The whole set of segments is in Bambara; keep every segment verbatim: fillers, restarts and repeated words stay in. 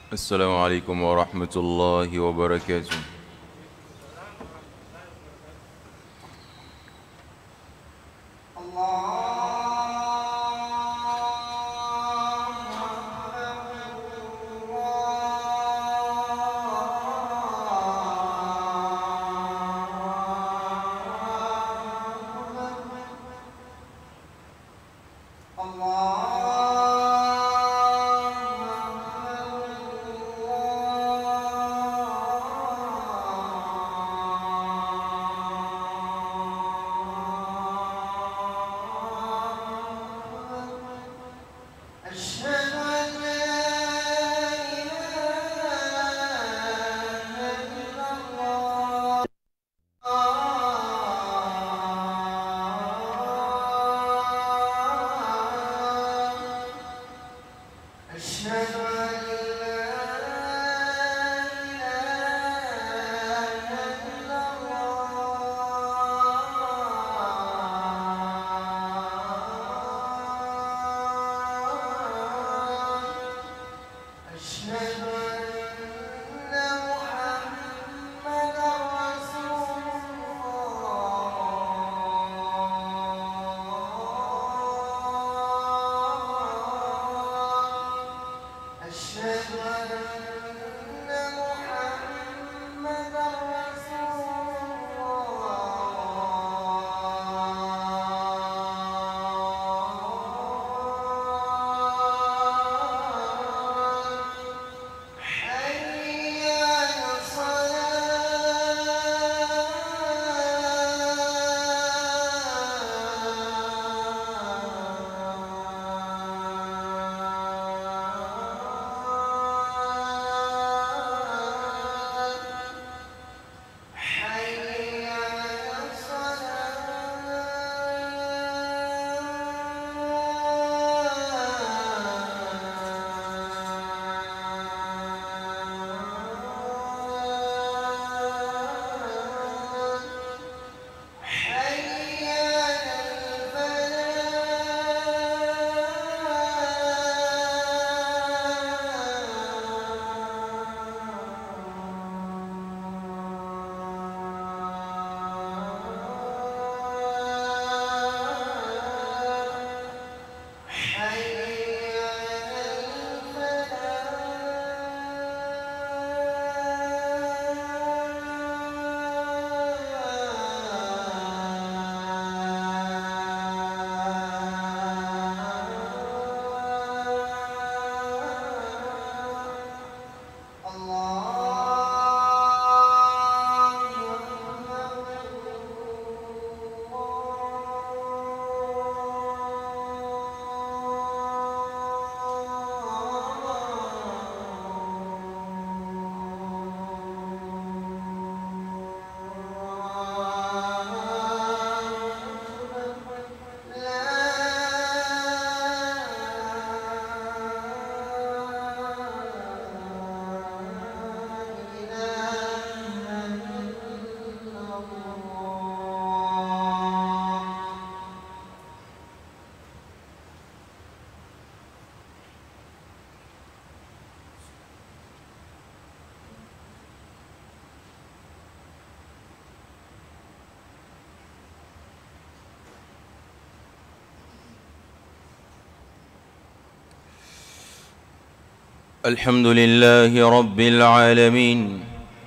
السلام عليكم ورحمة الله وبركاته. الحمد لله رب العالمين،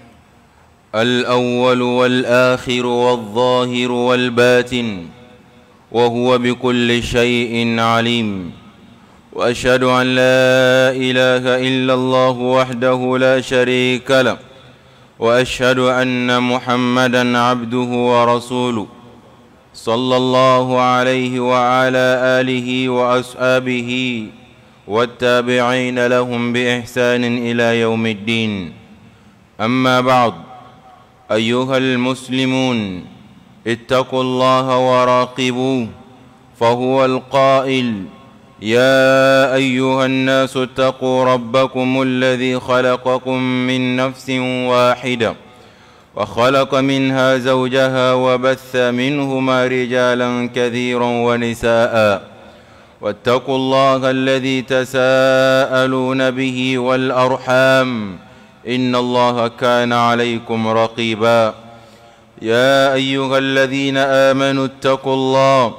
الأول والآخر والظاهر والباطن، وهو بكل شيء عليم. وأشهد أن لا إله إلا الله وحده لا شريك له، وأشهد أن محمدًا عبده ورسوله، صلى الله عليه وعلى آله وأصحابه والتابعين لهم بإحسان إلى يوم الدين. أما بعد، أيها المسلمون، اتقوا الله وراقبوه، فهو القائل: يا أيها الناس اتقوا ربكم الذي خلقكم من نفس واحدة وخلق منها زوجها وبث منهما رجالا كثيرا ونساء، واتقوا الله الذي تساءلون به والأرحام إن الله كان عليكم رقيبا يا أيها الذين آمنوا اتقوا الله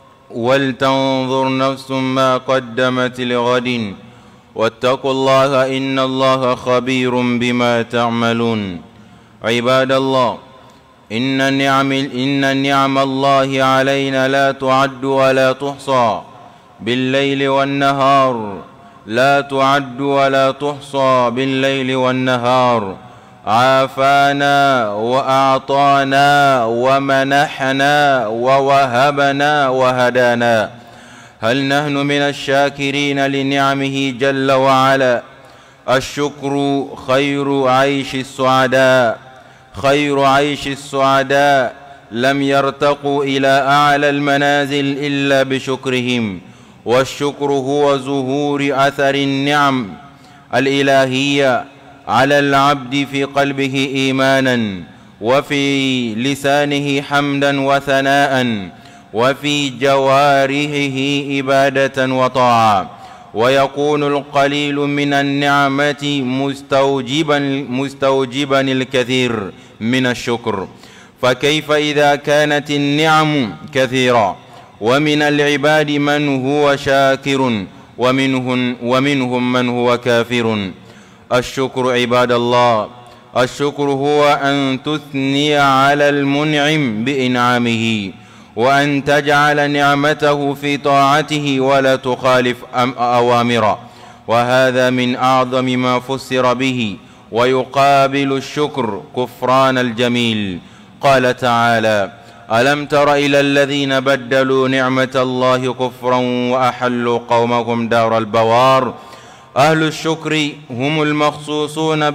ولتنظر نفس ما قدمت لغد واتقوا الله إن الله خبير بما تعملون عباد الله إن نعم إن نعم الله علينا لا تعد ولا تحصى بالليل والنهار لا تعد ولا تحصى بالليل والنهار عافانا وأعطانا ومنحنا ووهبنا وهدانا هل نحن من الشاكرين لنعمه جل وعلا؟ الشكر خير عيش السعداء خير عيش السعداء لم يرتقوا إلى أعلى المنازل إلا بشكرهم والشكر هو ظهور أثر النعم الإلهية على العبد في قلبه إيمانا وفي لسانه حمدا وثناء وفي جوارحه إبادة وطاعة ويكون القليل من النعمة مستوجبا مستوجبا الكثير من الشكر فكيف إذا كانت النعم كثيرة ومن العباد من هو شاكر ومنهم ومنهم من هو كافر. الشكر عباد الله الشكر هو أن تثني على المنعم بإنعامه وأن تجعل نعمته في طاعته ولا تخالف أوامره وهذا من أعظم ما فسر به ويقابل الشكر كفران الجميل. قال تعالى ألم تر إلى الذين بدلوا نعمة الله كفرا وأحلوا قومهم دار البوار. أهل الشكر هم المخصوصون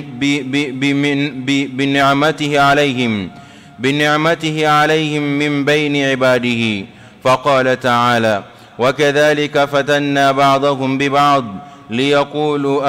بنعمته عليهم بنعمته عليهم من بين عباده فقال تعالى وكذلك فتنا بعضهم ببعض ليقولوا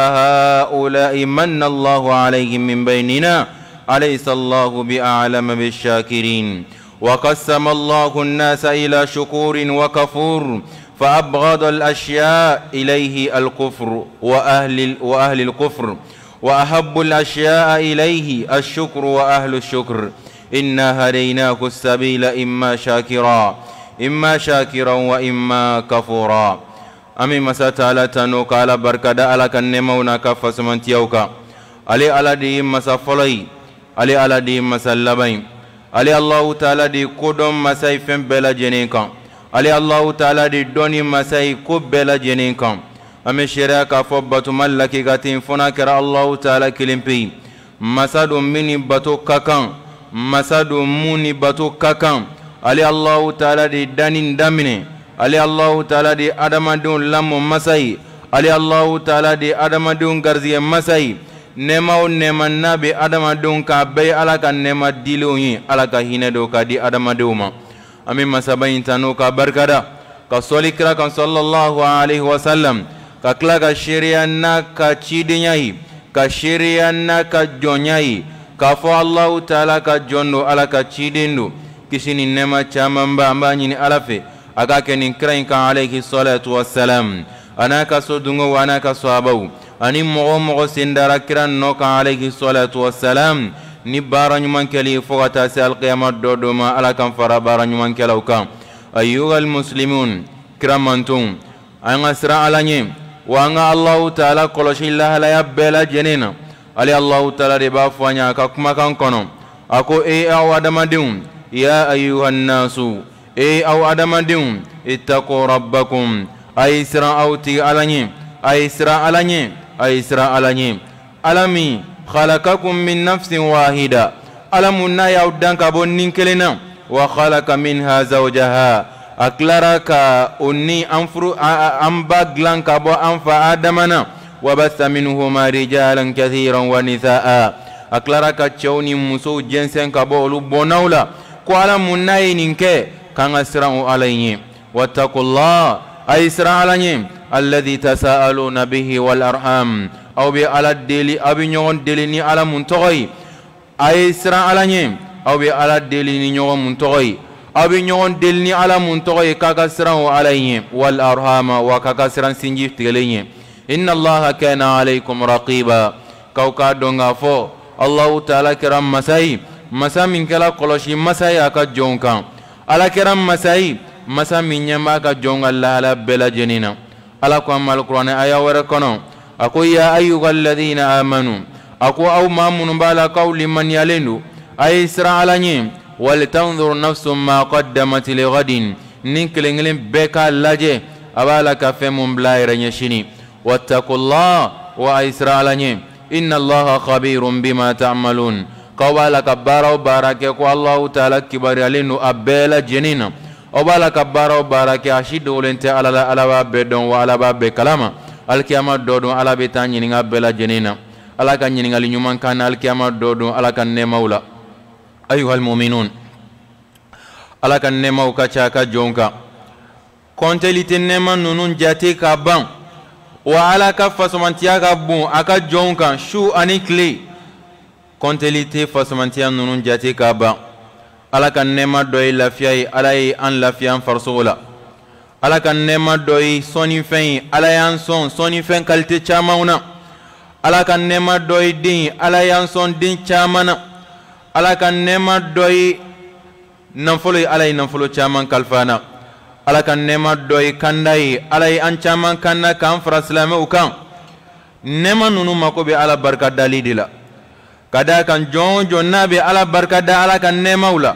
أهؤلاء من الله عليهم من بيننا أليس الله بأعلم بالشاكرين. وقسم الله الناس إلى شكور وكفور فأبغض الأشياء إليه الكفر وأهل, وأهل الكفر وأحب الأشياء إليه الشكر وأهل الشكر. إنا هديناه السبيل إما شاكرا إما شاكرا وإما كفورا. أمي مساتالة تنوك على بركة على كنمونا كفا سمنتيوكا علي على دي مسافلي علي على دي مسلبين علي الله تعالى دي قدم مسايفين بلا جنينكا علي الله تعالى دي دوني مساي كوب بلا جنينكا. أمي شراكا فبتو ملكي غاتين فناكرا الله تعالى كلمبي مسادو مني باتو كاكان masadu muni batu kakam ali Allah taala di danin damine ali Allah taala di adamadun lamu masai ali Allah taala di adamadun garziye masai nema o nema nabi adamadun ka bay alaka nema diloni alaka hinedo ka di adamaduma amin masabayin tanu ka barkada ka solikra kan sallallahu alaihi wasallam ka klaga sharia na ka chidinyai ka sharia na ka jonyai kafo Allah taala ka jondo ala ka chidindu kisini nema chamamba ambanyini alafe akake ni krainka alayhi salatu wassalam anaka sodungo wanaka sahabu ani mo mo sindara kiran noka alayhi salatu wassalam ni baranyuman kali fogata sal qiyamah dodoma ala kan fara baranyuman kalauka. Ayyuhal muslimun kiramantum anga sira alanye wa anga Allah taala koloshillah la yabbela jenena ali Allah taala de ba fanya ka kuma kan kono ako e aw adamadun ya ayyuhan nasu e aw adamadun ittaqu rabbakum aisra auti alanye aisra alanye aisra alanye alami khalaqakum min nafsin wahida alamunna ya udanka bonnin kelena wa khalaqa minha zawjaha aklaraka unni anfuru ambaglan ka bo anfa adamana وبث منهما رجالا كثيرا ونساء أكلارك تشوني مسو جنسين كبولو بونولا كوالا مناينين كي كان أسرعوا عليهم واتقوا الله أي أسرع عليهم الذي تساءلون به والأرحام أو بألا الدلي أبي نيون دليني على منتغي أي أسرع عليهم أو بألا الدلي نيون منتغي abi nyon delni ala mun toy kaka siran wa alayhi wal arhama wa kaka siran sinji tigelenye inna allaha kana alaykum raqiba kauka donga fo allah ta'ala kiram masai masa min kala koloshi masai aka jonkan ala kiram masai masa min nyamba aka jonga allah ala bela jenina ala ko amal qur'an aya wara kono ako ya ayyuhal ladina amanu ako aw mamun bala qawli man yalendu ay isra alanye wal tanzur nafsum ma qaddamat li ghadin nin kelengelen beka laje abala ka femum blayra nyeshini wattaqullah wa isra alanye inna allaha khabirum bima ta'malun qawala kabara barake ko allah ta'ala kibari alenu abela jenina obala kabara barake ashidu lente ala ala bedon wa ala be kalama alkiyama dodon ala be tanyi nga bela jenina ala kan nyini ngali nyuman kan alkiyama dodon ala kan ne maula ayuhal mu'minun ala kan ne mau ka chaka jonka kontelite nema nunun jate ka ban wa ala ka fasomantiya ka bon aka jonka shu ani kle kontelite fasomantiya nunun jate ka ban ala kan nema doy lafiyai ala yi an lafiyan farsola ala kan nema doy soni fen ala yan son soni fen kalite chamauna ala kan nema doy din ala yan son din chamana ala kan nema doy nanfolo ala yi nanfolo chaman kalfana ala kan nema doy kandai ala yi an chaman kanna kan fraslame ukan nema nunu makobe ala barka dalidila kada kan jonjo nabe ala barka da ala kan nema ula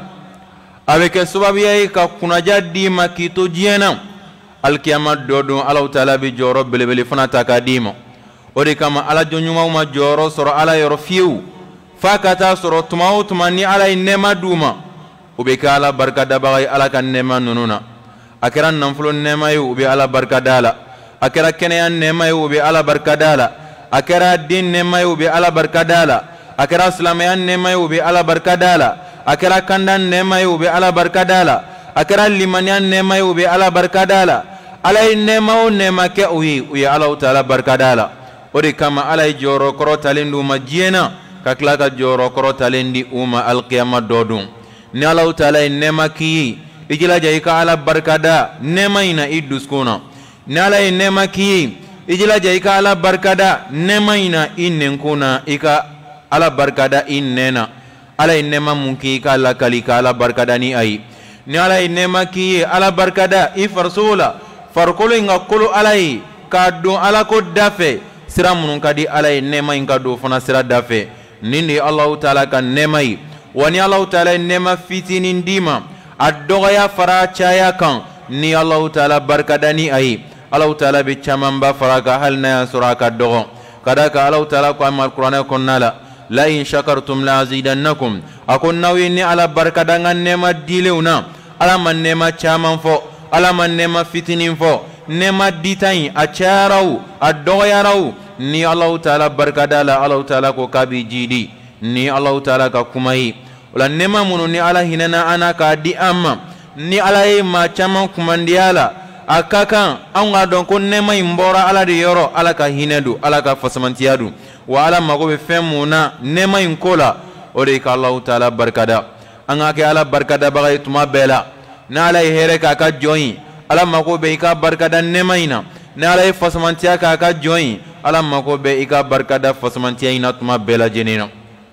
avec sababiya ka kunaja di makito jiena alkiyama dodo ala taala bi joro belebele fana takadimo odi kama ala jonyuma ma joro soro ala yoro fiu fakata soro tumaw tumani ala nema duma ubeka ala barka da bagay ala kan nema nununa akira nanflo nema yu ubi ala barka dala akira kenya nema yu ubi ala barka dala akira din nema yu ubi ala barka dala akira islamiyan nema yu ubi ala barka dala akira kandan nema yu ubi ala barka dala akira limaniyan nema yu ubi ala barka dala alay nema o nema ke uyi uyi ala taala barka dala odi kama alay joro koro talendu majiena kaklaka joro koro talendi uma alqiyama dodun ni ala taala nema ki ijila jayka ala barka da nema ina iduskuna ni ala nema ki ijila jayka ala barka da nema ina innenkuna ika ala barka da innena ala nema munki ka ala kalika ala barka da ni ai ni ala nema ki ala barka da ifarsula farkolo inga kolo alai ka don ala ko dafe sira munun kadi alai nema inga do fana sira dafe nindi allah taala kan nema yi wani allah taala nema fitini ndima adoya fara chaya kan ni allah taala barkadani ai allah taala bi chamamba faraka hal na suraka dogo kadaka allah taala ko amal qur'ana konnala la in shakartum la azidannakum akon nawini ala barkadanga nema dileuna ala man nema chaman fo ala man nema fitinin fo nema ditain a charau a doyarau ni allah taala barkadala allah taala ko kabi jidi ni allah taala ka kumai wala nema munu ni ala hinana ana ka di amma ni ala e ma chama kumandiala akaka an ga don ko nema imbora ala de yoro ala ka hinedu ala ka fasamantiyadu wa ala mago be femuna nema inkola o de ka allah taala barkada an ga ke ala barkada bagay tuma bela na ala here ka ka joyi ala mako be ka barkada nemaina na ala fasamantiya ka ka joyi ala mako be ka barkada fasamantiya ina tuma bela jenina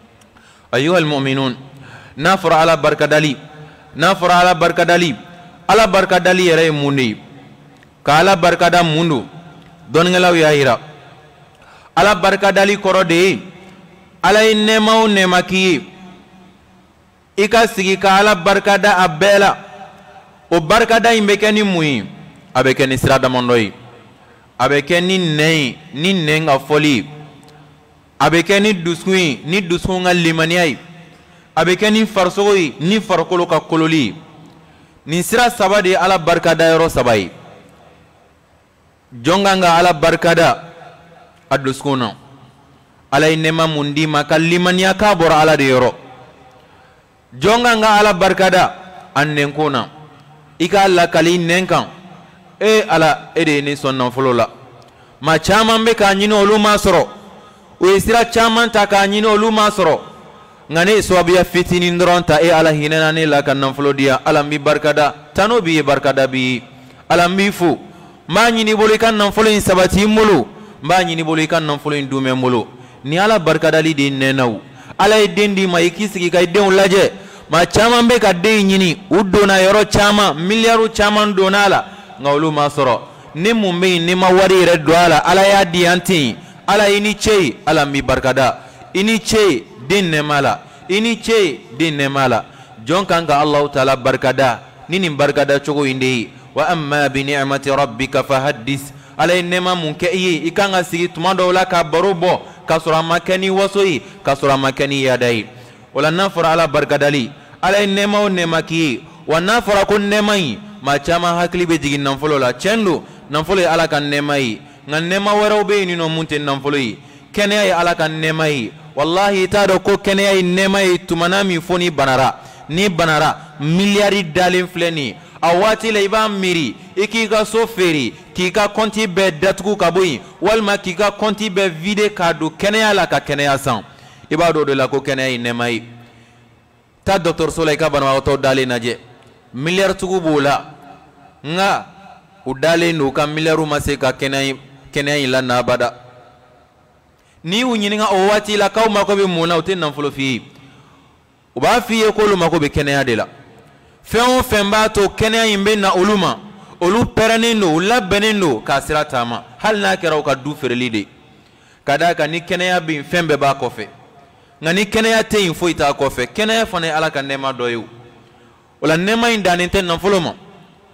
ayyuhal mu'minun nafra ala barkadali nafra ala barkadali ala barkadali yere mundi ka ala barkada mundu don ngelaw ya hira ala barkadali korode ala nema nema ki ika sigi ka ala barkada abela o barkada imbe keni muyi abe keni sirada mondoi abe keni nei ni nenga foli abe keni dusui ni dusunga limaniai abe keni farsoi ni farkolo ka kololi ni sira sabade ala barkada yoro sabai jonganga ala barkada aduskuna ala inema mundi maka limania ka bora ala de yoro jonganga ala barkada annenkuna ika alla kali nenkan e ala ede ni sonna folola ma chaman be ka nyino olu masoro o isira chaman ta ka nyino olu masoro ngane swabiya fitinin dronta e ala hinana ne la kan nanfolo dia ala mi barkada tano bi barkada bi ala mi fu ma nyini boli kan nanfolo in sabati mulu ma nyini boli kan nanfolo in dume mulu ni ala barkada li de nenaw ala e dendi ma ikisi kay den laje ma chama be ka de nyini udona yoro chama milyaru chama donala ngawlu ma soro ni mumbe ni ma wari re doala ala ya di anti ala ini chei ala mi barkada ini chei din ne mala ini chei din ne mala jon kanga Allah taala barkada nini barkada chogo inde wa amma bi ni'mati rabbika fahaddis ala inma munkai ikanga sigi tumando la ka barobo kasura makani wasoi kasura makani yadai wala nafara ala barkadali ala inma nema ki wa nafara kun nemai ma chama hakli be jigin nan folo la chendo nan folo ala kan nemai ngan nema waro be ni no munte nan folo yi kene ay ala kan nemai wallahi ta do ko kene ay nemai tumanami foni banara ni banara miliyari dalin fleni awati la iba miri iki ka soferi ki ka konti be datku kaboyi walma ki ka konti be vide kadu kene ala ka kene asan iba do de la ko kene ay nemai ta docteur Solay ka banwa to dali naje miliyar tugu bola nga udale no ka milyaru maseka kenai kenai la na bada ni unyini nga o wati la kaw mako be mona utin nan folo fi uba fi e ko lu mako be kenaya de la feon femba to kenaya imbe na uluma olu peranendo la benendo ka sirata ma hal na kera ka du fereli de kada ka ni kenaya bin fembe ba ko fe ngani kenaya te info ita ko fe kenaya fane ala kan nema doyu wala nema indani ten nan folo ma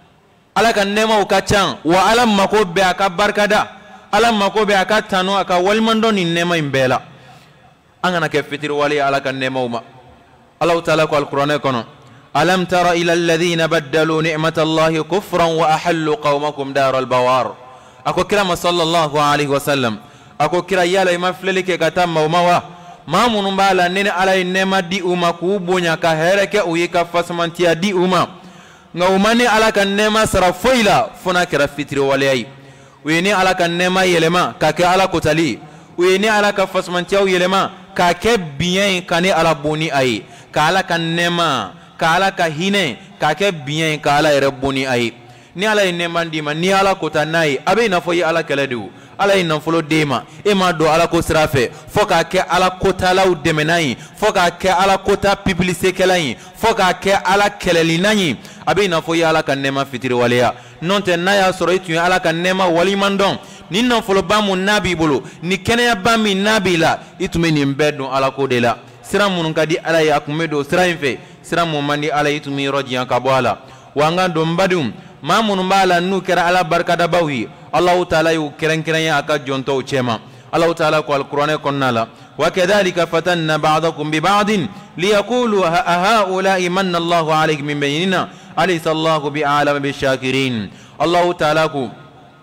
ala kan nema ukachan wa ala mako be aka barkada ala mako be aka tano aka walmando ni nema imbela angana ke fitir wali ala kan nema uma Allah taala ko alquran kono alam tara ila alladhina baddalu ni'matallahi kufran wa ahallu qaumakum daral bawar ako kira sallallahu alaihi wasallam ako kira yala imaflele ke katama umawa mamunun bala nene ala nema di uma ku bonya ka hereke uyika fasmantia di uma nga umani ala kan nema sara foila fona kira fitri waliyai weni ala kan nema yelema ka ke ala kotali weni ala ka fasmantia yelema ka ke bien kane ala boni ai ka ala kan nema ka ala ka hine ka ke bien ka ala ere boni ai ni ala nema ndima ni ala kotanai abe na foyi ala keledu ala ina folo dema e ma do ala ko sirafe foka ke ala kota la udemenai foka ke ala kota publicité kelai foka ke ala kelelinani abe ina fo ala kan nema fitiri waliya nonte na ya soro itu ala kan nema wali mandon ni na folo ba mu nabi bolo ni kene ya ba mi nabi la itume ni mbedo ala ko de la sira munun kadi ala ya kumedo sira infe sira mu mandi ala itumi rojiyan kabwala wanga do mbadum ma munun bala nu kera ala barkada bawi Allah taala yu keren keren ya aka jonto chema Allah taala ko alquran konnala wa kadhalika fatanna ba'dakum bi ba'din liyaqulu haula imanna Allahu alaykum min baynina alaysa Allahu bi'alam bishakirin Allah taala ku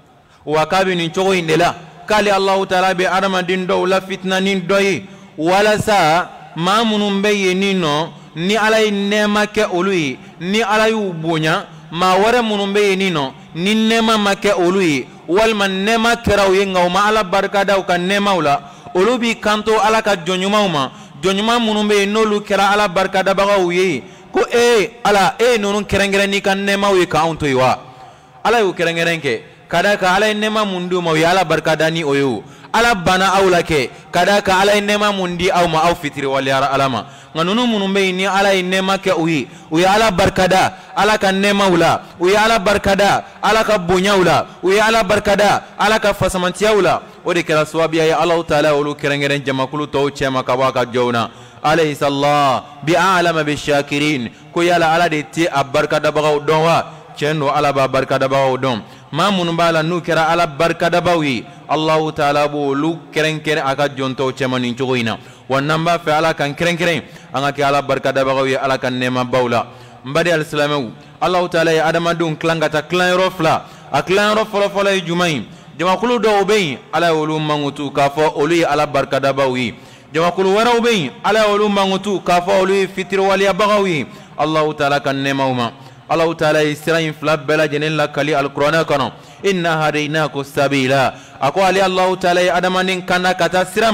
wa kabini chogo indela kali Allah taala be arama din do la fitna nin doyi wala sa ma munun bayinino ni alay nema ke ului ni alayu bunya ma wara munun bayinino ni nema make ului wal man nema keraw yenga ma ala barkada ka nema ula ulubi kanto ala ka jonyuma ma jonyuma munun be nolu kera ala barkada bagaw yi ko e ala e nonun kerengere ni kan nema wi ka onto yiwa ala yu kerengere ke kada ka ala nema mundu ma wi ala barkada ni oyo ala bana awla ke kada ka ala nema mundi aw ma aw fitri wal yara alama nganunu munun be ni ala nema ke uyi uyi ala barkada ala ka nema ula uyi ala barkada ala ka bonya ula uyi ala barkada ala ka fasamantiya ula odi kala swabiya ya Allah taala ulu kerengeren jamakulu to chema ka waka jawna alayhi sallallahu bi a'lama bishakirin ko yala ala de ti abarkada bagaw donwa chendo ala ba barkada bagaw don ma munun bala nu kera ala barkada bawi Allah taala bo lu kerenkere aka jonto chema nin chogoina wannan ba fa ala kan kerenkere anga ke ala barkada bagawi ala kan nema bawla mbadi alislamu Allah taala ya adama dun klangata klan rofla aklan rofla fola jumai jama kulu do obey ala wulu mangutu kafo oli ala barkada bawi jama kulu wara obey ala wulu mangutu kafo oli fitr waliya bagawi Allah taala kan nema uma Allah taala israin flab bela jenen la kali alquran kano inna hadaynaku sabila ako ali Allah taala adama nin kana kata sirama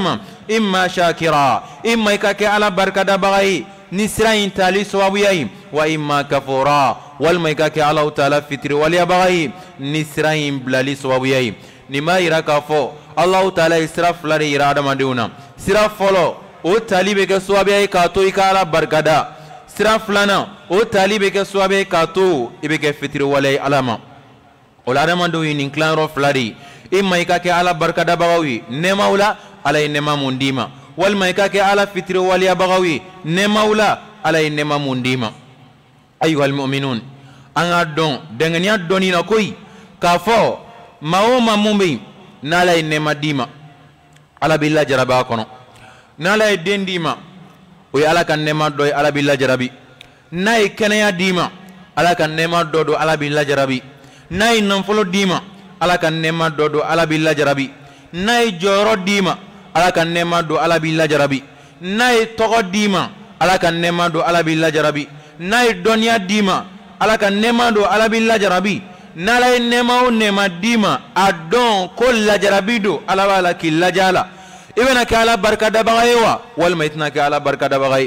imma shakira imma ikake ala barkada bagai ni sira in tali sawabu yayi wa imma kafura wal ma ikake ala taala fitri wal ya bagai ni sira in blali sawabu yayi ni ma ira kafo Allah taala isra flari ira adama deuna sira folo o talibe ke sawabu yayi ka to ikala barkada sira flana o talibe ke sawabu yayi ka to ibeke fitri wal ya alama wala adama do yin klaro flari imma ikake ala barkada bagawi nema wala ala nema mundima wal ma ikake ala fitri wal ya bagawi nema wala ala nema mundima ayyuhal mu'minun anga don dengania donina koy kafo maoma mumbi nala nema dima ala billah jaraba kono nala dendima o ala kan nema doy ala billah jarabi nay kenaya dima ala kan nema dodo ala billah jarabi nay nan folo dima ala kan nema dodo ala billah jarabi nay joro dima ala kan nema do ala billah jarabi nay togo dima ala kan nema do ala billah jarabi nay donya dima ala kan nema do ala billah jarabi nala nema o nema dima adon ko la jarabi do ala wala killa jala ibena ka ala barkada bagaywa wal maitna ka ala barkada bagay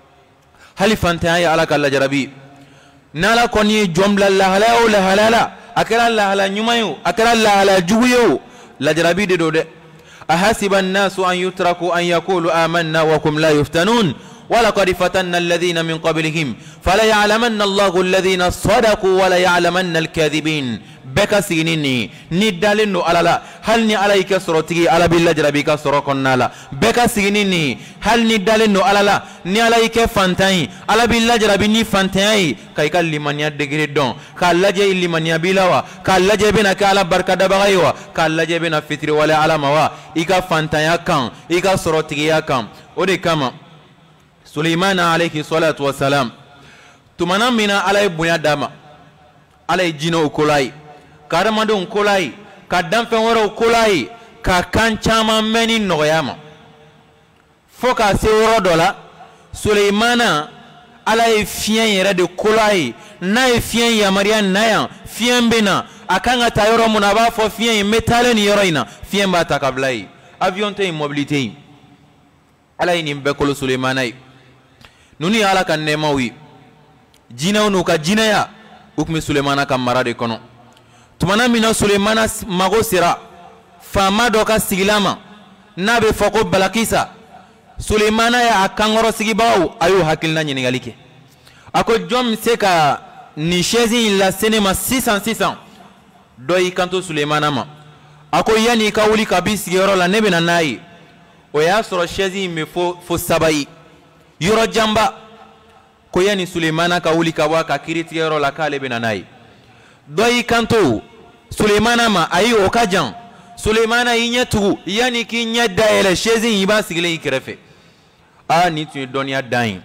halifanta ya ala kala jarabi nala koni jomla la halala la halala akara la hala nyumayo akara la hala juguyo la jarabi de dode ahasiba an-nasu an yutraku an yaqulu amanna wa kum la yuftanun ولقد فتنا الذين من قبلهم فلا يعلمن الله الذين صدقوا ولا يعلمن الكاذبين بك سينيني ندالنو على لا هل ني عليك سرتي على بالله جربك سركنا لا بك سينيني هل ندالنو على لا ني عليك فانتاي على بالله جربني فانتاي كاي كلمن يدغري دون كالجي لمن يبيلوا كالجي بنا كالا بركه دبغيوا كالجي بنا فطر ولا علاموا ايكا فانتايا كان ايكا سرتي كان ودي كما سليمان عليه الصلاة والسلام تمنا منا على بنيا داما على جينو كولاي كارمادون كولاي كدام فنورو كولاي كان شاما مني نغياما فوكا سيورو دولا سليمان على فين يرد كولاي ناي فين يا مريان نايا فين بنا akanga tayoro munaba fo fien metalen yoroina fien bata kablai avion te mobilité ala ini mbekolo Suleimanai nuni ala kan nemawi jina unu ka jina ya ukmi Suleimana kan marade kono tumana mina Suleimana mago sira fama do ka sigilama nabe foko balakisa Suleimana ya akangoro sigibaw ayu hakilna nyingalike ako jom seka ni shezi la cinema six cents six cents doyi kanto Suleimana ma ako yani ka wuli kabisi yoro la nebe na nayi o ya soro shezi me fo fo sabai yoro jamba ko yani Suleimana ka wuli ka wa ka kiriti yoro la kale be na nayi doyi kanto Suleimana ma ayi o ka jan Suleimana yinyatu yani ki nyada ele shezi yiba sigile ikrefe a ni tu donia dain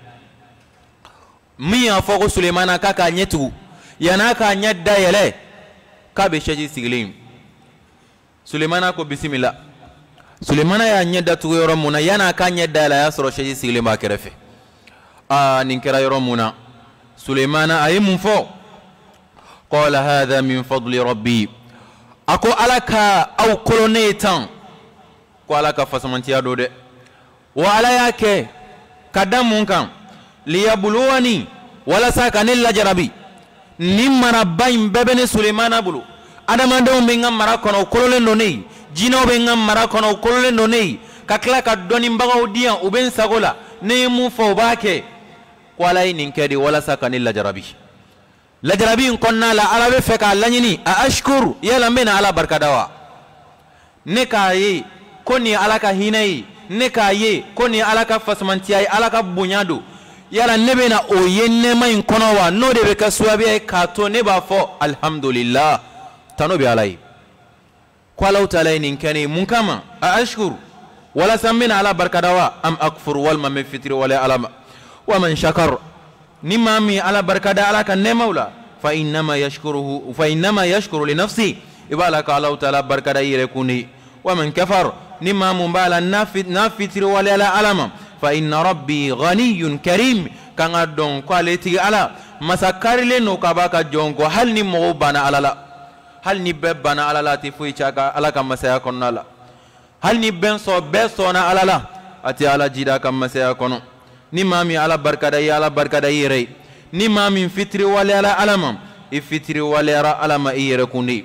mi ya foko Suleimana kaka nyetu yana ka nyada ele ka be shezi sigile Suleimana ko bismillah Suleimana ya nyada tu yoro muna yana ka nyada la ya soro shezi sigile ma krefe a ninkera yoro muna Suleimana ayi munfo qala hadha min fadli rabbi ako alaka au kolonetan ko alaka fasamantiya do de wa ala yake kadamun kan liyabluwani wala sakanil lajrabi nimana bayin bebene Suleimana bulu adama do minga mara kono kolole no nei jino be ngam mara kono kolole no nei kakla ka doni mbago dia uben sagola ne mu fo bake ko ala nin kedi wala sakanil lajrabi lajrabi konna la arabe feka lanyini a ashkur yala mena ala barkadawa ne kayi koni alaka hinai ne kayi koni alaka fasmantiyai alaka bunyado yala nebena o yenne mai kono wa no de be kaswabi ka to ne ba fo alhamdulillah tanobi alai qala ta'ala nin kani mun kama a ashkur wala samina ala barkadawa am akfur wal ma fitri wala alama wa man shakar nimami ala barkada ala kan ne maula fa innama yashkuruhu fa innama yashkuru li nafsi ibalaka Allah ta'ala barkada yirekuni wa man kafar nimamu bala nafit nafitri wala ala alama fa inna rabbi ghaniyyun karim kanga don quality ala masakarle no kabaka jongo hal ni mo bana alala hal ni bebana alala ti fu chaka ala kam masaya konnala hal ni ben so be so na alala ati ala jida kam masaya kono ni mami ala barkada ya ala barkada yere ni mami fitri wala ala alama ifitri wala ara alama yere kundi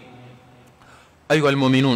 ayuha almu'minun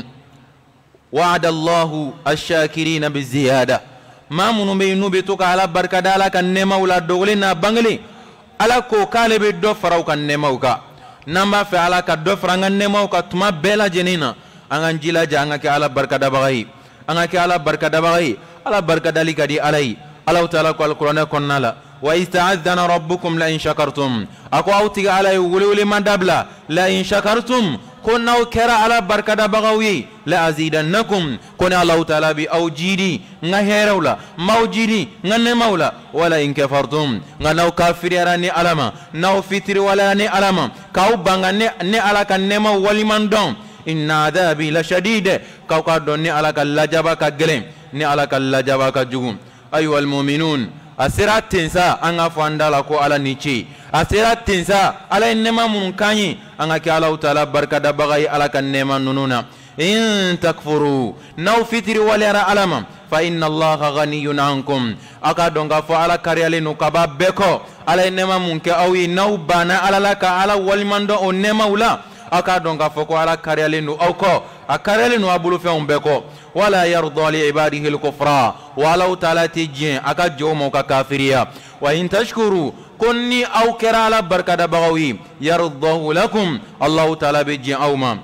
wa'ada Allahu ash-shakirin biziyada ma munu be nu be to ka ala barkada ala kan nema wala dogole na bangle ala ko kale be do faraw kan nema uka namba fe ala ka do franga nema uka tuma bela jenina angan jila janga ke ala barkada bagai anga ke ala barkada bagai ala barkada li kadi alai Allah ta'ala ko alqur'ana konnala wa ista'adana rabbukum la in shakartum ako awtiga alai wuli wuli mandabla la in shakartum kunna kera ala barkada bagawi la azidannakum kuna Allah ta'ala bi awjidi nga herawla mawjidi nga nemawla wala in kafartum nga naw kafiri arani alama naw fitri wala ni alama kaw banga ne ne ala kan nema waliman don inna adabi la shadid kaw ka don ni ala kan lajaba ka gelem ni ala kan lajaba ka jugum ayyuha almu'minun asira tensa anga fandala ko ala nichi asira tensa ala nema mun kanyi anga ke Allah ta'ala barkada bagai ala kan nema nununa in takfuru naw fitri wala alama fa inna allaha ghaniyun ankum aka donga fa ala kariyale no kaba beko ala nema mun ke awi naw bana ala laka ala walmando on nema ula aka donga fa ko ala kariyale no awko akarele no abulu fe on beko wala yarda li ibadihi al-kufra wala ta'ala tijin aka jomo ka kafiriya wa in tashkuru kunni aw kirala barkada bagawi yardahu lakum Allah ta'ala bijin awma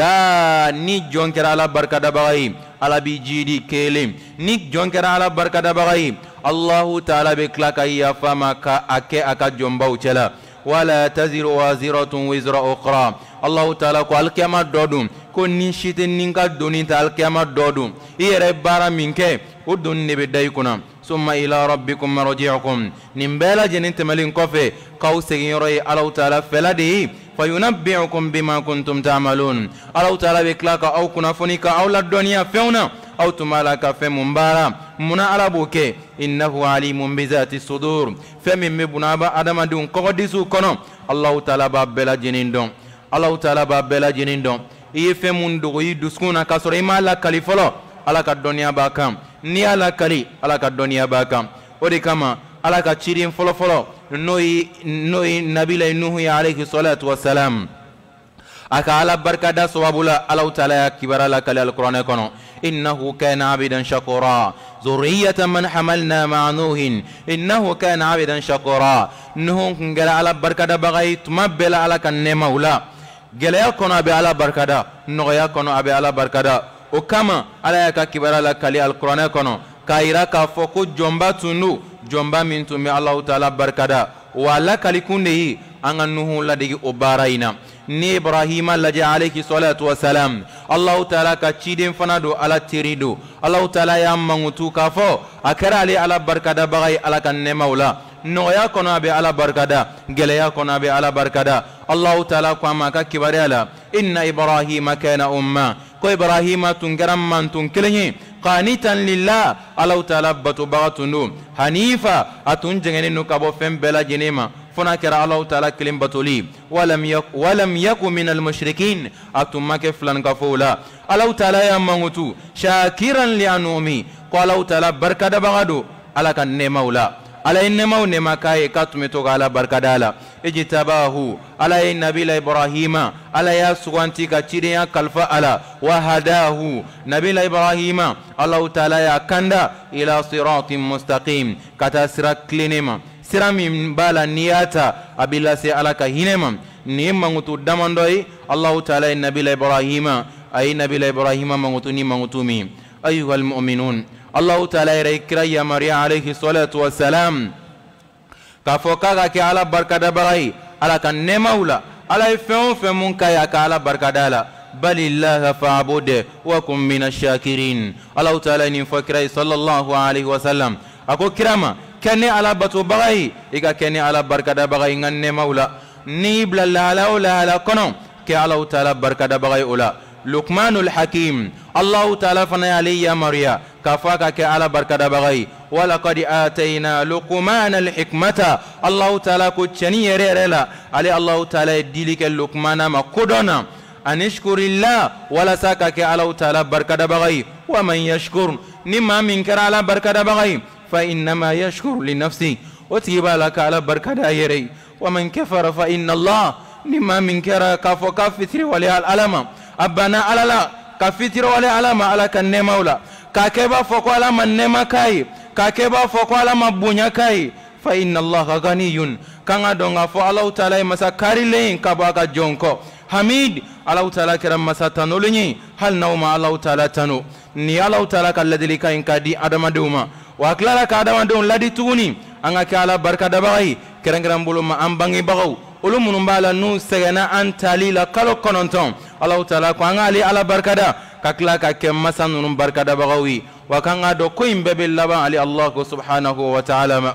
ja ni jonkera ala barkada bagayi ala bi jidi kelim ni jonkera ala barkada bagayi Allah ta'ala be klaka ya fama ka ake aka jomba uchela wala taziru waziratun wizra ukhra Allah ta'ala ko alkiyama dodum ko ni shite ninka doni ta alkiyama dodum iyere bara minke o donni be day kuna summa ila rabbikum marji'ukum nimbela jenin temalin kofe kaw segin yoroy Allah ta'ala feladi fayunabbi'ukum bima kuntum ta'malun Allah ta'ala be klaka aw kuna funika aw la dunya feuna aw tumalaka fe mumbara muna arabuke innahu alimun bi zati sudur femi mebunaba adama dun ko disu kono Allah ta'ala ba bela jenindon Allah ta'ala ba bela jenindon iye femun do yi duskuna kasoro imala kalifolo ala ka dunya ba kam ni ala kali ala ka dunya ba kam odi kama ala ka chirin folo folo noyi noyi nabila nuhu alayhi salatu wassalam aka ala barkada sawabula Allah ta'ala ya kibara la kali alquran kono innahu kana abidan shakura zurriyatan man hamalna ma'a nuhin innahu kana abidan shakura nuhu ngala ala barkada bagay tumabela ala kan nemaula gelaya kono abi ala barkada noya kono abi ala barkada o kama ala ya ka kibara la kali alquran kono kaira ka foko jomba tunu jomba min tumi Allah ta'ala barkada wala kalikunde anga nuhu ladigi obaraina ni Ibrahima laja alayhi salatu wasalam Allah ta'ala ka chiden fanado ala tirido Allah ta'ala ya mangutu kafo akara ali ala barkada bagay ala kan nemaula noya kono be ala barkada geleya kono be ala barkada Allah ta'ala kwa maka kibari ala inna Ibrahima kana umma ko Ibrahima tungaram man tun kelenye qanitan lillah Allah ta'ala batu bagatunu hanifa atun jengene no kabo fem bela jenema fona kera Allah ta'ala kelim batuli walam yak walam yaku min al mushrikin atumma ke flan kafula Allah ta'ala ya mangutu shakiran li anumi ko Allah ta'ala barkada bagado ala kan ne maula ala inna maune makaye katume to ala barkadala ijtabahu ala nabila ibrahima ala ya suwanti ka cidiya kalfa ala wa hadahu nabila ibrahima Allah ta'ala ya kanda ila siratin mustaqim kata sirat klinema siramin bala niyata abila se ala ka hinema ni mangutu damandoi Allah ta'ala nabila ibrahima ay nabila ibrahima mangutu ni mangutumi ayyuhal mu'minun Allah ta'ala irakira ya Maria alayhi salatu wassalam kafoka ke ala barkada bagai ala kan nemaula ala fem femun kaya ka ala barkadala balillahi fa'bud wa kum minash shakirin Allah ta'ala ni fakira sallallahu alayhi wasallam ako kirama kene ala batu bagai iga kene ala barkada bagai ngan nemaula ni blalla la ala kono ke Allah ta'ala barkada bagai ula Luqmanul Hakim Allah ta'ala fana ali ya Maria kafaka ke ala barkada bagai wala qad atayna Luqmanal hikmata Allah ta'ala ko chani yerela ali Allah ta'ala dilike Luqmana ma kodona anishkurillah wala saka ke Allah ta'ala barkada bagai wa man yashkur nimma min kara ala barkada bagai fa innama yashkur li nafsi وتجيب لك على بركة يري ومن كفر فإن الله لما من كرا كفو كفتر ولا الألم أبنا على لا كفتر ولا الألم على كنما ولا كاكبا فوق على من نما كاي كاكبا فوق على مبنيا كاي فإن الله غني كان دونغا فو الله تعالى مسا كاريلين كباكا جونكو حميد الله تعالى كرم مسا تنولني هل نوم الله تعالى تنو ني الله تعالى الذي لك إن كدي أدم دوما وأكلا لك أدم دون لدي توني anga ke ala barka da bagai kerengeran bulu ma ambangi bagau ulu munum bala nu segana antali la kalo kononton Allah taala ko anga ali ala barka da kakla ka ke masan num barka da bagawi wa kanga do ko imbe bil laba ali Allah subhanahu wa ta'ala ma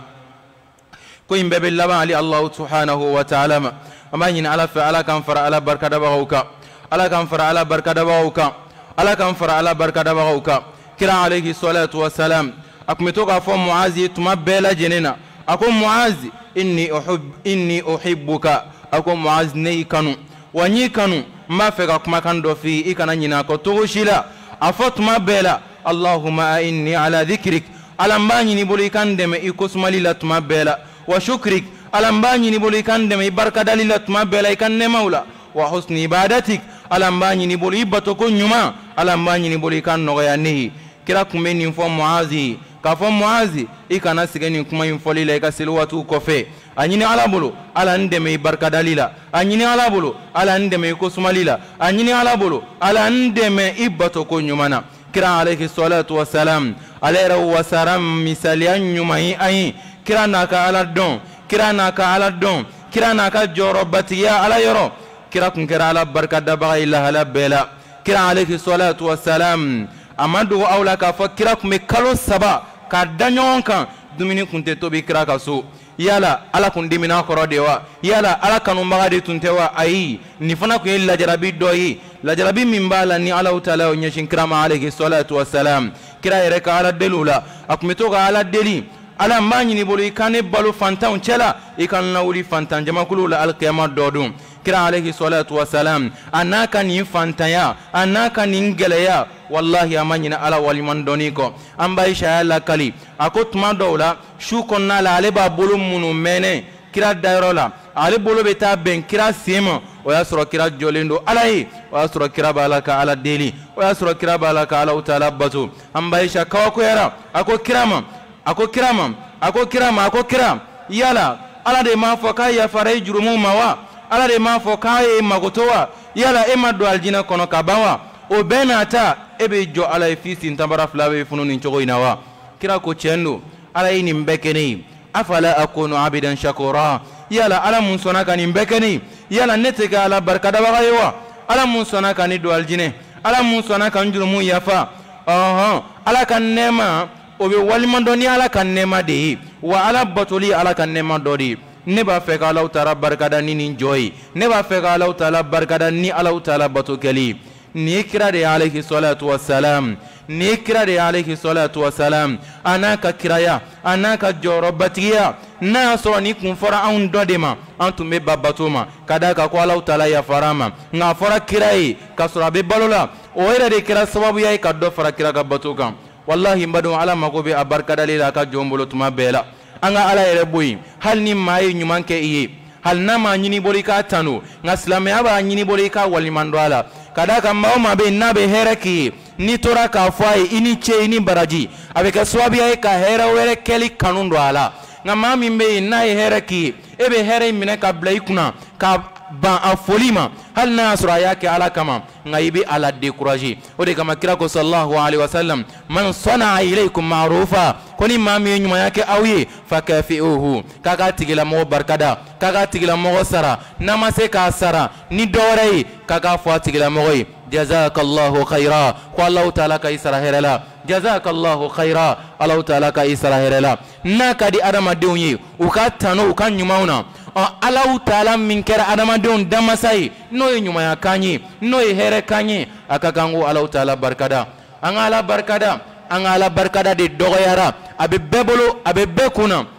ko imbe bil laba ali Allah subhanahu wa ta'ala ma amani ala fa ala kan fara ala barka da bagauka ala kan fara ala barka da bagauka ala kan fara ala barka da bagauka kira alayhi salatu wa salam akumetoka fo Muazi tumabela jenena ako Muazi inni uhib inni uhibbuka ako Muazi ne kanu wanyi kanu mafeka kuma kando fi ikana nyina ko toshila afo tumabela Allahumma inni ala dhikrik alambani ni buli kandeme ikosmali la tumabela wa shukrik alambani ni buli kandeme barka dalila tumabela ikanne maula wa husni ibadatik alambani ni buli batoko nyuma alambani ni buli kanno ya nehi kira kumeni fo Muazi kafo Muazi ikana sigeni kuma infoli la ikasilu watu kofe anyini ala bulu ala ndeme barka dalila anyini ala bulu ala ndeme kosumalila anyini ala bulu ala ndeme ibato ko nyumana kira alayhi salatu wassalam alayra wasaram misalian nyumai ai kira naka ala don kira naka ala don kira naka jorobatiya ala yoro kira kun kira ala barka daba ila ala bela kira alayhi salatu wassalam amadu awla ka fo kira kume kalo saba ka danyon kan dumini kunte tobi kira ka so yala ala kun dimina koro dewa yala ala kanu magade tuntewa ayi ni fana ku illa jarabi doyi la jarabi min bala ni ala taala onyeshin kirama alayhi salatu wassalam kira yere ka ala delula akumito ka ala deli ala manyi ni bolu ikane balu fantan chela ikan lawli fantan jamakulu la alqiyama dodum kira alayhi salatu wassalam anaka ni fantaya anaka ni ngeleya wallahi amanyina ala waliman doniko ambai shayala kali akotuma dawla shukonna la aleba bolu munu mene kira dairola ale bolu beta ben kira sima o yasro kira jolendo alai o yasro kira balaka ala deli o yasro kira balaka ala utala batu ambai shakawa ko yara ako kirama ako kirama ako kirama ako kiram yala ala de ma foka ya farai jurumu mawa ala de ma foka e magotowa yala e madu aljina kono kabawa o benata ebe jo ala fisi ntambara flawe fununi nchogo inawa kira ko chendo ala ini mbekeni afala akunu abidan shakura yala ala munsona kani mbekeni yala netega ala barkada bagayewa ala munsona kani do aljine ala munsona kan jurumu yafa aha ala kan nema obe walimandoni ala kan nema de wa ala batuli ala kan nema dodi ne ba fe ka Allah taala barkada ni ni joy ne ba fe ka Allah taala barkada ni Allah taala batukali ni kira de alayhi salatu wassalam ni kira de alayhi salatu wassalam anaka kiraya anaka jorobatiya na so ni kun fora an dodema antum be babatuma kadaka ko Allah taala ya farama nga fora kirai kasura be balola o era de kira sababu yayi kaddo fora kira ga batuka wallahi mbadu ala magobe abarkada lila ka jombolo tuma bela anga ala ere boyi hal ni mai nyumanke iye hal nama nyini bolika tanu ngaslame aba nyini bolika walimando ala kadaka maoma be nabe hereki ni tora ka fai ini che ini baraji abeka swabi ay ka hera were keli kanundo ala ngama mimbe nai hereki ebe here mine ka blaikuna ka ba afolima hal nasra yake ala kama ngaibi ala décourager ode kama kirako sallallahu alaihi wasallam man sana ilaykum ma'rufa koni mami nyuma yake awiye fakafiuhu kaka tigila mo barkada kaka tigila mo sara namase ka sara ni dorei kaka fo tigila mo jazakallahu khaira ko Allah taala ka isra herala jazakallahu khaira Allah taala ka isra herala nakadi adama dewnyi ukatano ukanyumauna Allah taala min kera adama dewn damasai no nyuma ya kanyi no here kanyi akakangu Allah taala barkada an ala barkada an ala barkada de dogoyara abe bebolo abe bekuna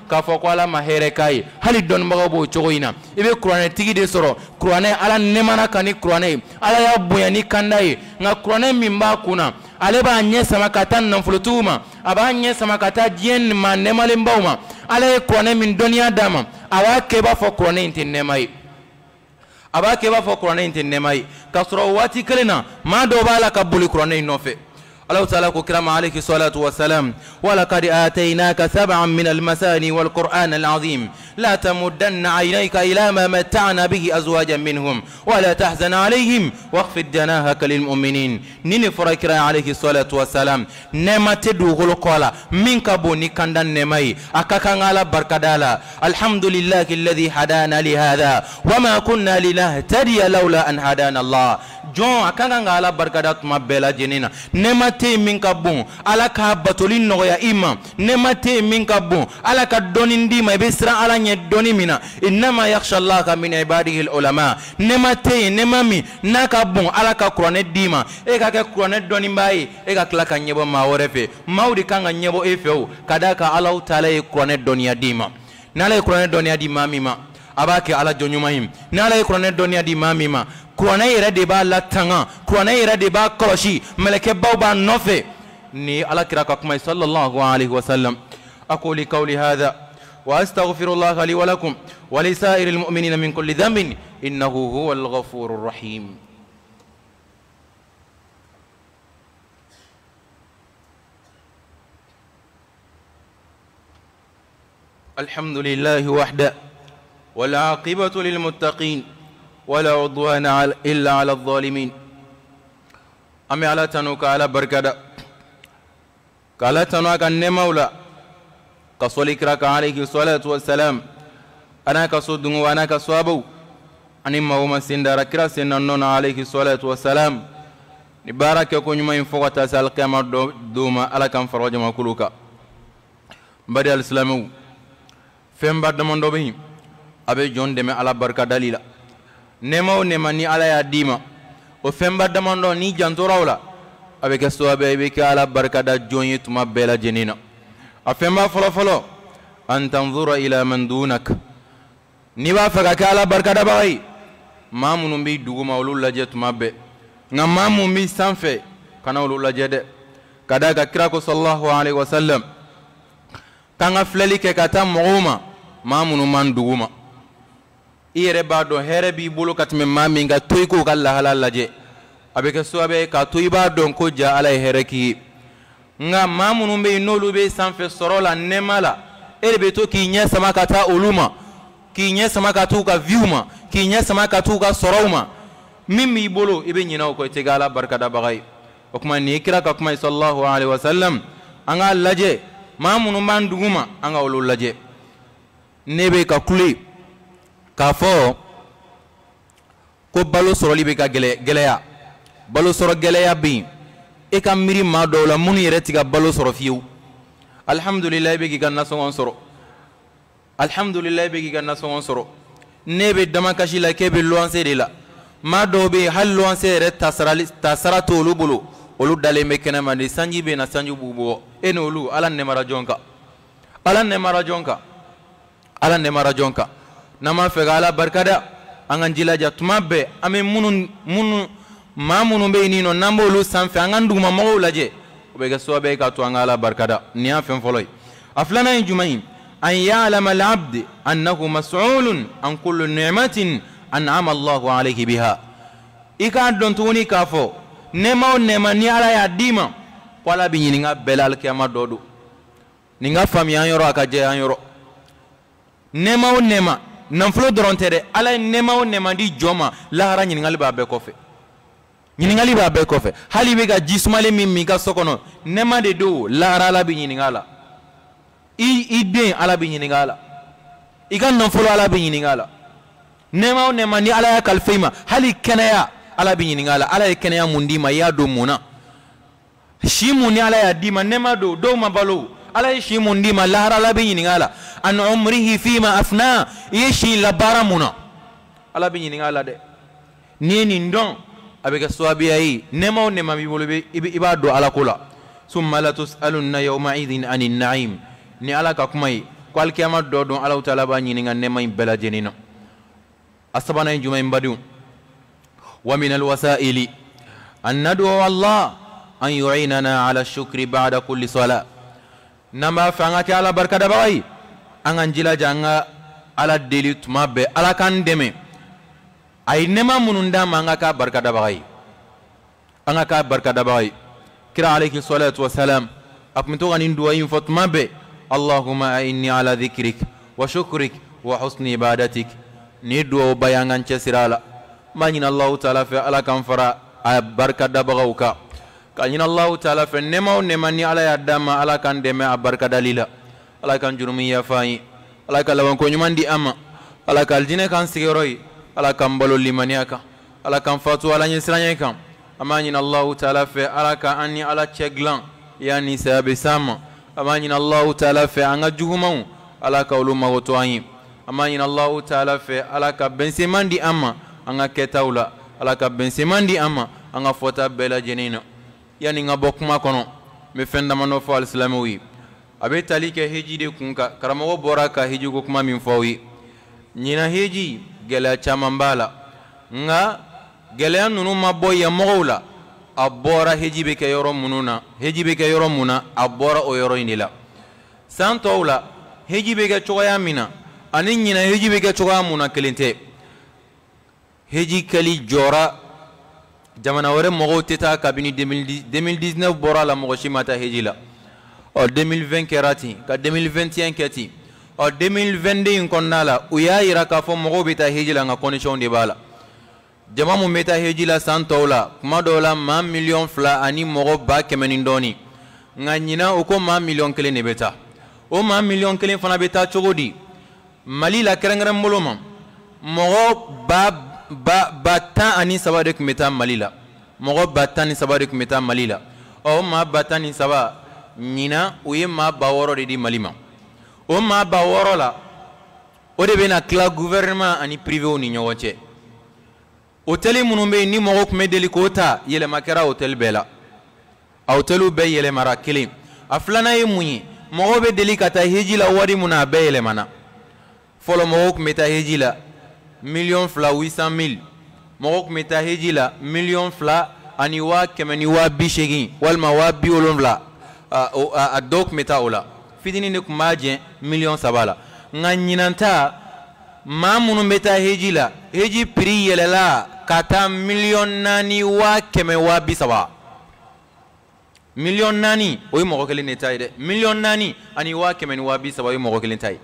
k'a fɔ ko ala ma hɛrɛ k'a ye hali dɔnnibagaw b'o cogo in na i bɛ kuranɛ tigi de sɔrɔ kuranɛ ala nɛmana kan ni kuranɛ ye ala y'a bonya ni kanda ye nka kuranɛ min b'a kunna ale b'a ɲɛ sama ka taa nafolotigiw ma a b'a ɲɛ sama ka taa diɲɛ maa nɛmalenbaw ma ala ye kuranɛ min dɔnniya d'a ma a b'a kɛ i b'a fɔ kuranɛ in tɛ nɛma ye a b'a kɛ i b'a fɔ kuranɛ in tɛ nɛma ye k'a sɔrɔ waati kelen na maa dɔw b'a la ka boli kuranɛ in nɔfɛ الله تعالى كرم عليه الصلاة والسلام ولقد آتيناك سبعا من المثاني والقرآن العظيم لا تمدن عينيك إلى ما متعنا به أزواجا منهم ولا تحزن عليهم واخفض جناحك للمؤمنين نين فركر عليه الصلاة والسلام نما تدوغل قولا من كبو نكندن نمي أكاكان على بركدالا الحمد لله الذي هدانا لهذا وما كنا لنهتدي لولا أن هدانا الله جون أكاكان على بركدات مبلا جنينا نما te min ka bon ala ka batoli nɔgɔya i ma nema te min ka bon ala ka dɔni di ma i bɛ siran ala ɲɛ dɔni min na innama yakhsha allaha min ibadihi ulama nema te nema min n'a ka bon ala ka kuranɛ di ma e ka kɛ kuranɛ dɔnniba ye e ka tila ka ɲɛbɔ maa wɛrɛ fɛ maaw de kan ka ɲɛbɔ e fɛ o ka d'a kan ala taala ye kuranɛ dɔnniya di ma n'ala ye kuranɛ dɔnniya di maa min ma a b'a kɛ ala jɔnɲuman ye n'ala ye kuranɛ dɔnniya di maa min ma kuranɛ yɛrɛ de b'a latanga kuranɛ yɛrɛ de b'a kɔlɔsi mɛlɛkɛbaw b'a nɔfɛ ni ala kira ka kuma sallallahu alaihi wasallam aquli qawli hadha wa astaghfirullaha li wa lakum wa li sa'iril mu'minina min kulli dhanbin innahu huwal ghafurur rahim alhamdulillahi wahda wal aqibatu lil muttaqin ولا عدوان إلا على الظالمين أمي على تنوك على بركة على تنوك النمولا كصلي كراك عليه الصلاة والسلام أنا كصد وأنا كصوابو أني ما هو مسند ركرا سنن عليه الصلاة والسلام نبارك يكون يوم ينفق تسال كما دوما على كم فرج ما كلوكا بدي الإسلام فهم بعد من دوبهم أبي جون دم على بركة دليلا nema o nema ni ala ya dima o femba damando ni jantorawla avec soabe be ka ala barkada jonye tuma bela jenina a femba folo folo an tanzura ila man dunak ni ba faga ka ala barkada bay mamunu bi duguma ulul laje tuma be nga mamu mi sanfe kana ulul laje de kada ka kirako sallallahu alaihi wasallam kanga fleli ke kata muuma mamunu man duguma iyere ba do here bi bolo katme mami nga toy ko kala halal laje abeke soabe ka toy ba don ko ja ala here ki nga mamunu be nolu be sanfe sorola nemala elbe to ki nya sama kata uluma ki nya sama katu ka viuma ki nya sama katu ka soroma mimi bolo ibe nyina ko tegala barkada bagay o kuma ni kira ka kuma sallallahu alaihi wasallam anga laje mamunu man duguma anga ulul laje nebe ka kuli k'a fɔ ko balo sɔrɔli bɛ ka gɛlɛ gɛlɛya balo sɔrɔ gɛlɛya bɛ yen e ka miiri maa dɔw la minnu yɛrɛ ti ka balo sɔrɔ fiyewu alihamudulilayi i bɛ k'i ka nasɔngɔ sɔrɔ alihamudulilayi i bɛ k'i ka nasɔngɔ sɔrɔ ne bɛ damakasi la k'e bɛ luwanse de la maa dɔw bɛ yen hali luwanse yɛrɛ tasara to olu bolo olu dalen bɛ kɛnɛma de sanji bɛ na sanji b'u bɔ e ni olu ala nɛmara jɔn kan ala nɛmara jɔn kan ala nɛmara jɔn kan nama fega ala barkada angan jilaja tuma be ame munun munu ma munun be ni no nambo lu sanfe angan duguma mawo laje be ga so be ka to angala barkada ni afen foloy aflana jumain an ya'lam al-'abd annahu mas'ulun an kulli ni'matin an'ama Allahu alayhi biha ika don tuni kafo nema o nema ni ala ya dima wala bi nyinga belal kiyama dodo ninga fami an yoro akaje an yoro nema o nema nanfolo dɔrɔn tɛ dɛ ala ye nɛma o nɛma di jɔn ma lahara ɲiningali b'a bɛɛ kɔfɛ ɲiningali b'a bɛɛ kɔfɛ hali i bɛ ka ji sumalen min min i ka so kɔnɔ nɛma de don lahara ala bɛ ɲininka a la i i den ala bɛ ɲininka a la i ka nanfolo ala bɛ ɲininka a la nɛma o nɛma ni ala y'a kalifa i ma hali kɛnɛya ala bɛ ɲininka a la ala ye kɛnɛya mun d'i ma i y'a don mun na si mun ni ala y'a d'i ma nɛma don dɔw ma balo ala ye si mun d'i ma lahara ala bɛ ɲininka a la an umrihi fima afna yeshi la baramuna ala bi ɲininka ala dɛ ni nin dɔn a bɛ kɛ sababuya ye nɛma o nɛma b'i bolo i b'a dɔn ala ko la summa la tus'alunna yawma idhin anin na'im ni ala ka kuma ye ko alkiyama do don Allah taala ba nyini nga nema bela jenino asabana juma mbadu wa min alwasaili an nadu Allah an yu'inana ala shukri ba'da kulli salat nama fanga ke ala barkada bayi angan jila janga ala deli tuma be ala kan deme ay nema mununda manga ka barkada bayi anga ka barkada bayi kira alayhi salatu wassalam akmito ganin duwayin fatuma be Allahumma inni ala dhikrik wa shukrik wa husni ibadatik ni duwa bayangan cesirala manyin Allah taala fe ala kan fara barkada bagauka kanyin Allah taala fe nema nema ni ala yadama ala kan deme barkada lila ala kan jurumi ya fayi ala kan lawan ko nyumandi ama ala kan aljine kan sigiroi ala kan balo limaniaka ala kan fatu ala nyisranya kan amanyin Allah taala fe ala kan anni ala cheglan yani sabe sama amanyin Allah taala fe anga juhumau ala ka uluma wotoyi amanyin Allah taala fe ala ka bensemandi ama anga ketaula ala ka bensemandi ama anga fota bela jenina yani nga bokuma kono me fenda mano fo alislamowi abe talike heji de kunka karamo bora ka heji ko kuma min fawi nyina heji gela chamambala nga gela nunu maboya mogula abora heji be ke yoro mununa heji be ke yoro muna abora o yoro inila santoula heji be ke choya mina ani nyina heji be ke choya muna kelinte heji kali jora jamana wore mogo teta kabini deux mille dix-neuf bora la mogo shimata heji la o deux mille vingt kerati ka deux mille vingt et un keti o deux mille vingt-deux konnala uya ira ka fo mogo beta heji la nga condition de bala jama mu meta heji la santola kuma dola ma million fla ani mogo ba kemenin doni nga nyina uko ma million kele ne beta o ma million kele fana beta chogodi mali la kerengere moloma mogo ba ba batan ani saba de kumeta malila mogo batan ni saba de kumeta malila o ma batan ni saba nyina uye ma baworo de di malima o ma baworo la o de bena kla gouvernement ani privé o ni nyowoche hôtel munumbe ni mogo kumedeli kota yele makera hôtel bela hôtelu be yele mara kili aflana ye munyi mogo be deli kata heji la wari muna be yele mana folo mogo kumeta heji la million fla huit cent mille mogo meta heji la million fla ani wa kemeni wa bishegi walma wa biolonvla a dok meta ola fidini ne kumaje million sabala nganyinanta ma munu meta heji la heji pri yelela kata million nani wa keme wa bisaba million nani oy mogo kele netai de million nani ani wa kemeni wa bisaba oy mogo kele netai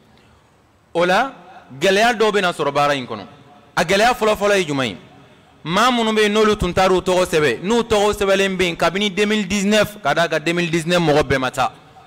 ola geleya do be na soro bara in kono a geleya folo folo e jumay ma munu be nolu tuntaru to sebe nu to sebe lembe kabini deux mille dix-neuf kada ga deux mille dix-neuf mo be mata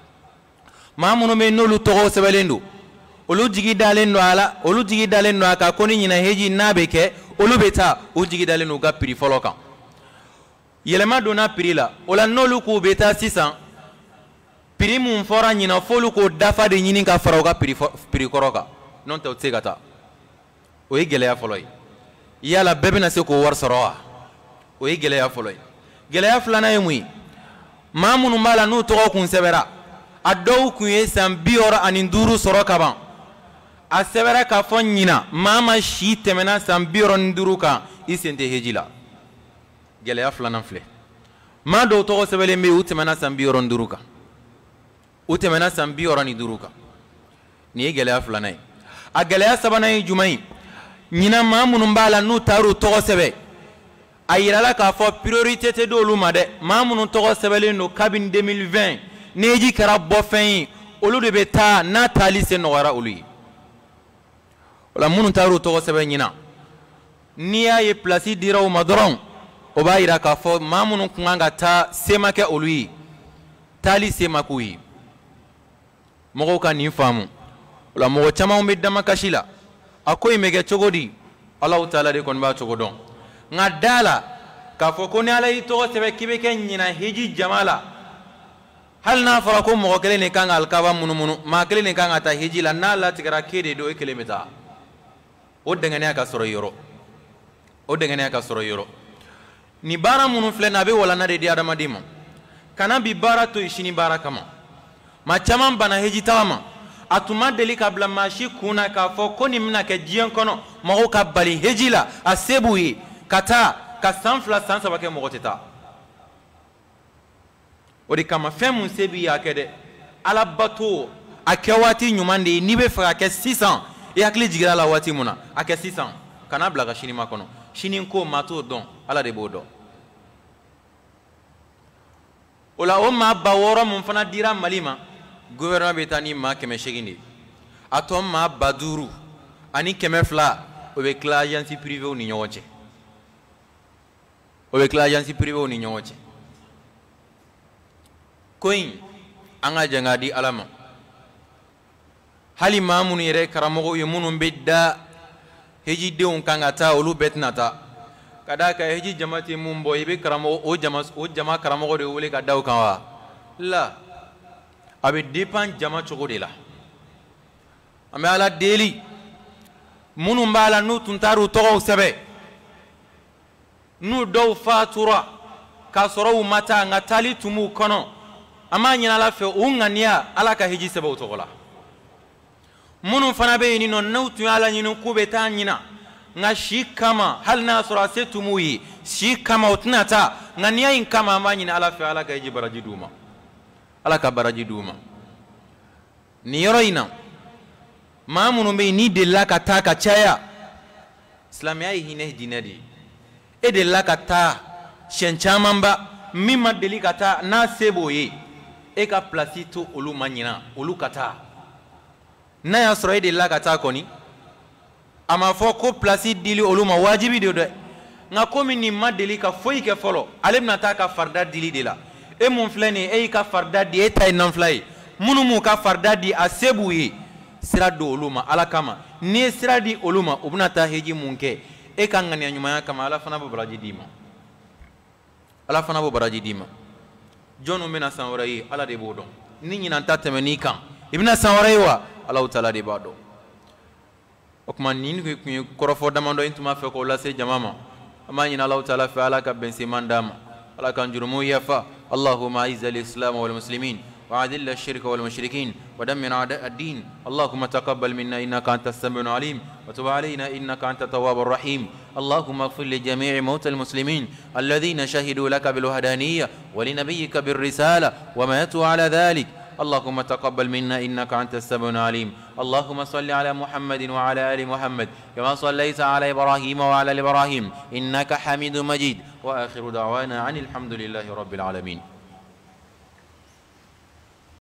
ma munu be nolu to sebe lendu olu jigi dalen no ala olu jigi dalen no aka koni nyina heji nabe ke olu beta o jigi dalen no ga pri folo kan yelema dona pri la ola nolu ku beta six cents pri mun fora nyina folu ko dafa de nyini ka fara ga pri pri koroka non te otsegata o geleya foloy yala bebena se ko war soroa o geleya foloy geleya flana yemui mamunu mala no to kun sebera adaw kun yesam biora aninduru soroka ban a sebera ka fonyina mama shi temena sam biora nduru ka isente hejila geleya flana fle ma do to sebele me utemena sam biora nduru ka utemena sam biora ni duruka ni geleya flana a geleya sabana yi jumai nyina ma munun bala nu taru togo sebe ayirala ka fo priorité te do luma de ma munun togo sebele no cabine deux mille vingt neji kara bo fen olu de beta na tali se no wara olu wala munun taru togo sebe nyina niya ye place dira o madron o ba ira ka fo ma munun kunanga ta sema ke olu tali sema kuyi mogo ka ni famu la mogo chama umbe dama kashila akoy mege chogodi Allah taala de kon ba chogodon ngadala ka foko ne ala ito sebe kibe ken nyina hiji jamala hal na fara ko mogo kele ne kan alkaba munu munu ma kele ne kan ata hiji la na la tigara kede do ekele meta o dengane aka soro yoro o dengane aka soro yoro ni bara munu fle na be wala na de di adama dimo kana bi bara to ishini bara kama ma chama bana hiji tawama atuma deli ka bila maashi kuna k'a fɔ ko nin bɛna kɛ diɲɛ kɔnɔ mɔgɔw ka bali heji la a se b'u ye ka taa ka san fila san saba kɛ mɔgɔ tɛ taa o de kama fɛn mun se b'i ye a kɛ dɛ ala bato a kɛ waati ɲuman de ye n'i bɛ fɛ ka kɛ sisan i hakili jigira la waati mun na a kɛ sisan kana bila ka sini ma kɔnɔ sini ko maa t'o dɔn ala de b'o dɔn o la o maa ba wɔɔrɔ mun fana dira mali ma gouvernement bɛ taa ni maa kɛmɛ seegin de a tɔ maa ba duuru ani kɛmɛ fila o bɛ tila agence privée ni ɲɔgɔn cɛ o bɛ tila agence privée ni ɲɔgɔn cɛ ko in an ka jan k'a di ala ma hali maa minnu yɛrɛ karamɔgɔw ye minnu bɛ da hejidenw kan ka taa olu bɛɛ tɛna taa ka d'a kan heji jama tɛ mun bɔ i bɛ karamɔgɔ o jama o jama karamɔgɔ de wele ka da o kan wa la a bɛ dépend jama cogo de la an bɛ ala deli minnu b'a la n'u tun taara u tɔgɔw sɛbɛn n'u dɔw fatura k'a sɔrɔ u ma taa nka taali tun b'u kɔnɔ an b'a ɲini ala fɛ u ŋaniya ala ka heji sɛbɛn o tɔgɔ la minnu fana bɛ yen nɔ n'u tun y'ala ɲini k'u bɛ taa ɲina nka si kama hali n'a sɔrɔ a se tun b'u ye si kama o tɛna taa ŋaniya in kama an b'a ɲini ala fɛ ala ka heji baraji d'u ma ala ka baraji d'u ma nin yɔrɔ in na maa minnu bɛ yen n'i delila ka taa ka caya silamɛya ye hinɛ diinɛ de ye e delila ka taa siɲɛ camanba min ma deli ka taa n'a se b'o ye e ka pilasi to olu ma ɲina olu ka taa n'a y'a sɔrɔ e delila ka taa kɔni a ma fɔ ko pilasi dili olu ma wajibi de dɛ nka komi nin ma deli ka foyi kɛ fɔlɔ ale bɛna taa ka farida dili de la e mun filɛ nin ye e y'i ka farida di e ta ye nanfila ye minnu m'u ka farida di a se b'u ye sira don olu ma ala kama n'i ye sira di olu ma u bɛna taa heji mun kɛ e ka ŋaniya ɲumanya kama ala fana b'o baraji d'i ma ala fana b'o baraji d'i ma jɔnw bɛna san wɛrɛ ye ala de b'o dɔn ni ɲinan ta tɛmɛ n'i kan i bɛna san wɛrɛ ye wa ala taala de b'a dɔn o tuma nin tun ye kɔrɔfɔ damadɔ in tun b'a fɛ k'o lase jama ma an b'a ɲini ala taala fɛ ala ka bɛnseman d'a ma ala k'an jurumu yafa اللهم أعز الإسلام والمسلمين وأذل الشرك والمشركين ودمر أعداء الدين اللهم تقبل منا إنك أنت السميع العليم وتب علينا إنك أنت التواب الرحيم اللهم اغفر لجميع موتى المسلمين الذين شهدوا لك بالوحدانية ولنبيك بالرسالة وماتوا على ذلك اللهم تقبل منا إنك أنت السميع العليم اللهم صل على محمد وعلى آل محمد كما صليت على إبراهيم وعلى آل إبراهيم إنك حميد مجيد وآخر دعوانا عن الحمد لله رب العالمين.